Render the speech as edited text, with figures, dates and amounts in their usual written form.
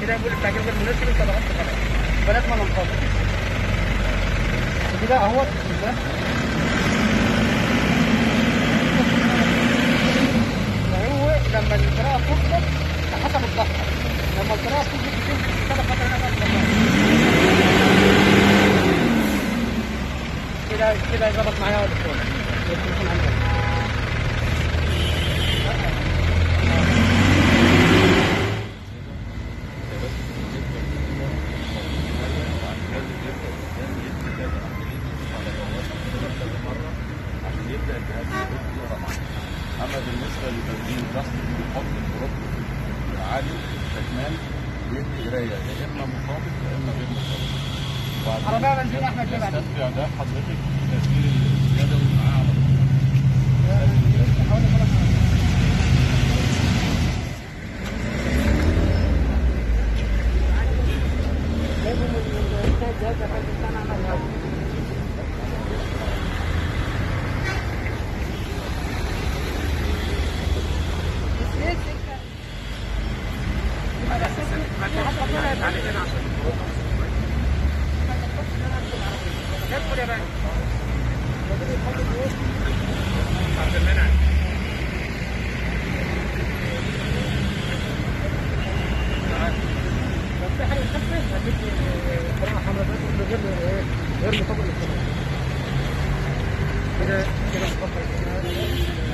كده يقول لك تعجبك المناسب انت ضغطت خلاص بلاش ما ننقطع كده اهوت هو لما القراءة تظبط حسب الضغط لما القراءة تظبط كده خطر كده كده يظبط معايا يا دكتور يكون عندك يبدا الجهاز يقرا معاه. اما بالنسبه لتسجيل ضغط بيحط البروب عالي كمان بيدي قرايه يا اما مطابق يا اما غير مطابق. عربيه بنزين احمد جاب عليك. يستدفع ده حضرتك تسجيل اليدوي معاه على طول. غير مطابق للقانون كده كده مطابق